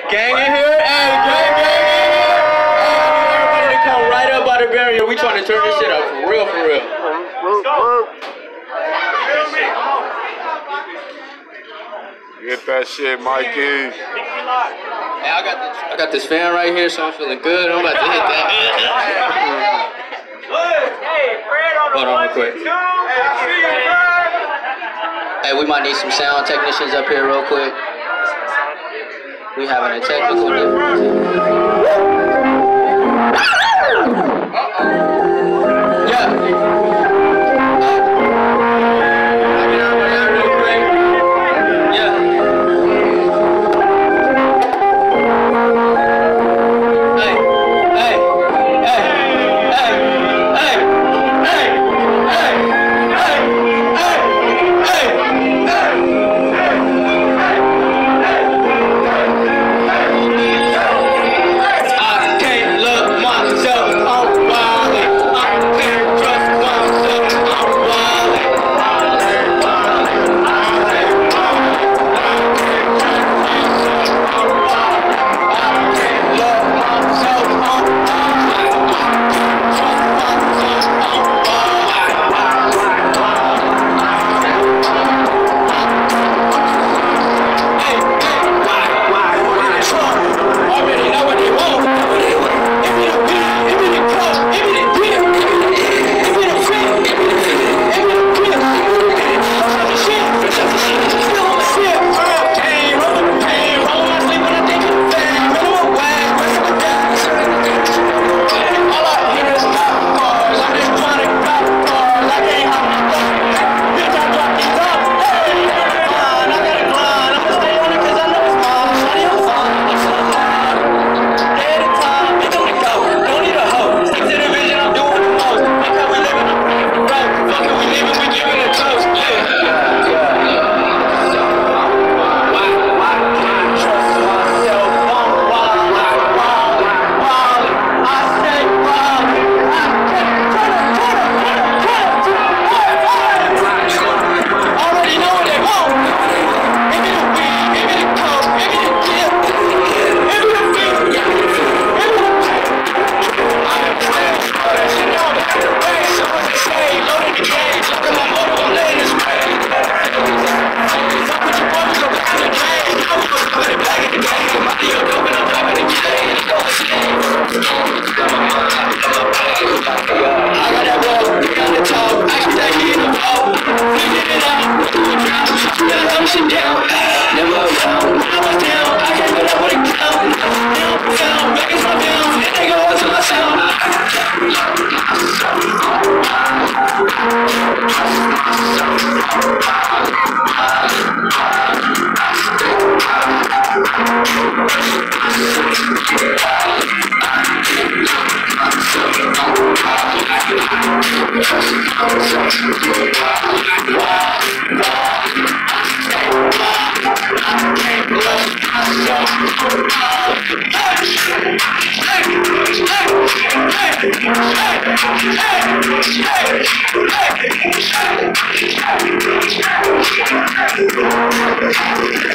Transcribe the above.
Gang in here? Hey, gang in here? Hey, everybody to come right up by the barrier. We trying to turn this shit up for real, for real. Get that shit, Mikey. Hey, I got this fan right here, so I'm feeling good. I'm about to hit that. Hold on real quick. Hey, we might need some sound technicians up here real quick. We having a technical difficulty. Hey!